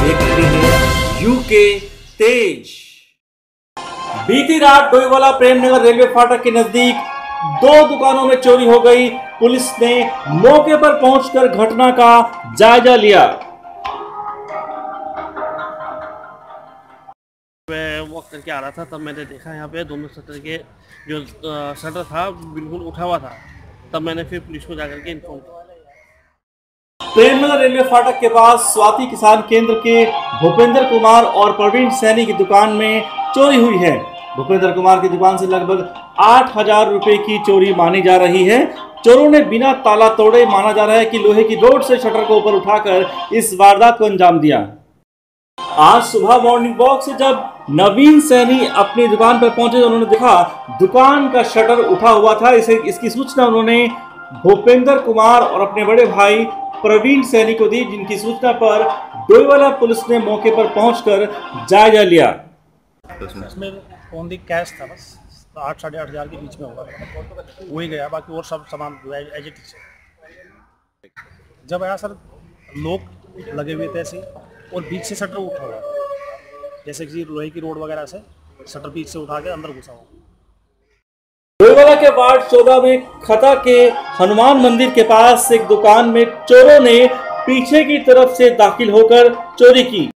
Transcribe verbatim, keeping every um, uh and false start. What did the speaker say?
देख रहे हैं यूके तेज। बीती रात डोईवाला प्रेमनगर रेलवे फाटक के नजदीक दो दुकानों में चोरी हो गई। पुलिस ने मौके पर पहुंचकर घटना का जायजा लिया। मैं वॉक करके आ रहा था, तब मैंने देखा यहाँ पे दोनों शटर के जो शटर था बिल्कुल उठा हुआ था। तब मैंने फिर पुलिस को जाकर के इन्फॉर्म किया। प्रेमनगर रेलवे फाटक के पास स्वाति किसान केंद्र के भूपेंद्र कुमार और प्रवीण सैनी की दुकान में चोरी हुई है। भूपेंद्र कुमार की दुकान से लगभग आठ हजार रुपए की चोरी मानी जा रही है। चोरों ने बिना ताला तोड़े, माना जा रहा है कि लोहे की रोड से शटर को ऊपर उठाकर इस वारदात को अंजाम दिया। आज सुबह मॉर्निंग वॉक से जब नवीन सैनी अपनी दुकान पर पहुंचे तो उन्होंने देखा दुकान का शटर उठा हुआ था। इसे इसकी सूचना उन्होंने भूपेंद्र कुमार और अपने बड़े भाई प्रवीण सैनी को दी, जिनकी सूचना पर डोईवाला पुलिस ने मौके पर पहुंचकर जायजा लिया। इसमें ओनली कैश था, बस आठ साढ़े आठ हजार के बीच में होगा, वही गया। बाकी और सब सामान एज इट इज। जब आया सर, लोग लगे हुए थे ऐसे और बीच से शटर उठा हुआ, जैसे कि लोहे की रोड वगैरह से शटर बीच से उठा के अंदर घुसा हुआ। डोईवाला के वार्ड चौदह में खता के हनुमान मंदिर के पास एक दुकान में चोरों ने पीछे की तरफ से दाखिल होकर चोरी की।